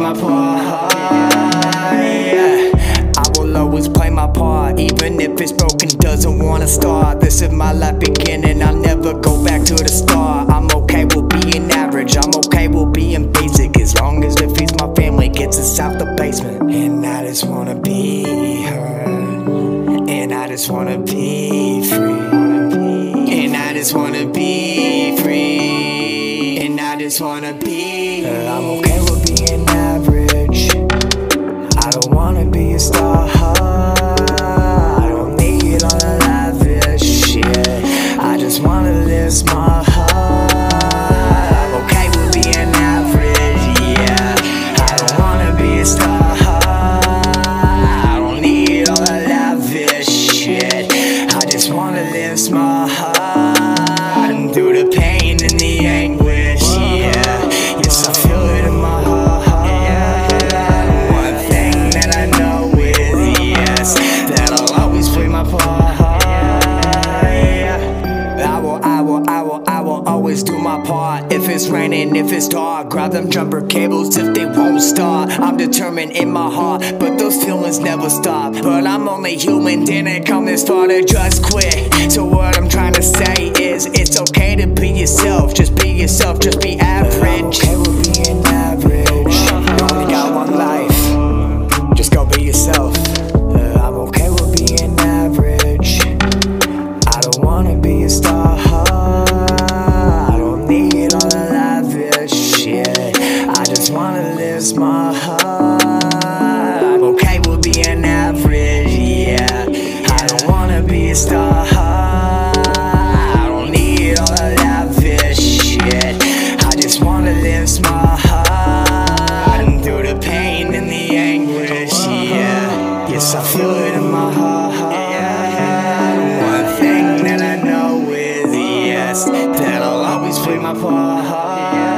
my part. Yeah. I will always play my part, even if it's broken, doesn't wanna start. This is my life beginning, I'll never go back to the start. I'm okay with being average, I'm okay with being basic, as long as it feeds my family, gets us out the basement. And I just wanna be heard, and I just wanna be free, and I just wanna be free, and I just wanna be I'm okay with being average, I don't wanna be a star. I don't need all the lavish shit, I just wanna live small. I'm okay with being average, yeah. I don't wanna be a star. I don't need all the lavish shit, I just wanna live small. And through the pain and the anguish, yeah. Yes, I feel it in my heart. I will always do my part. If it's raining, if it's dark, grab them jumper cables if they won't start. I'm determined in my heart, but those feelings never stop. But I'm only human, didn't come this far to just quit. So what I'm trying to say is, it's okay to be yourself. Just be yourself, just be average. I'm okay with being average. You only got one life, just go be yourself. I'm okay with being average, I don't wanna be a star. Wanna live small. I'm okay with being average, yeah. I don't wanna be a star. I don't need all the lavish shit, I just wanna live small. And through the pain and the anguish, yeah. Yes, I feel it in my heart. One thing that I know is, yes, that I'll always play my part.